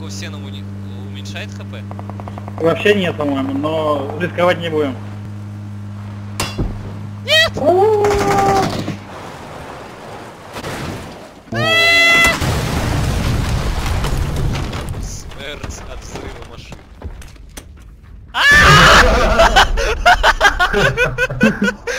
у сена уменьшает хп? Вообще нет, по-моему, но рисковать не будем. Нет! Смерть от взрыва машины.